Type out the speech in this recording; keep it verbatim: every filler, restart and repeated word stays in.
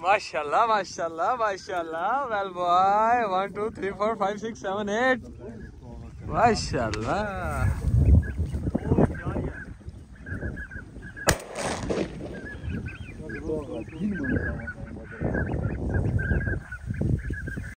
माशाल्लाह माशाल्लाह माशाल्लाह। Well boy, one two three four five six seven eight, माशाल्लाह।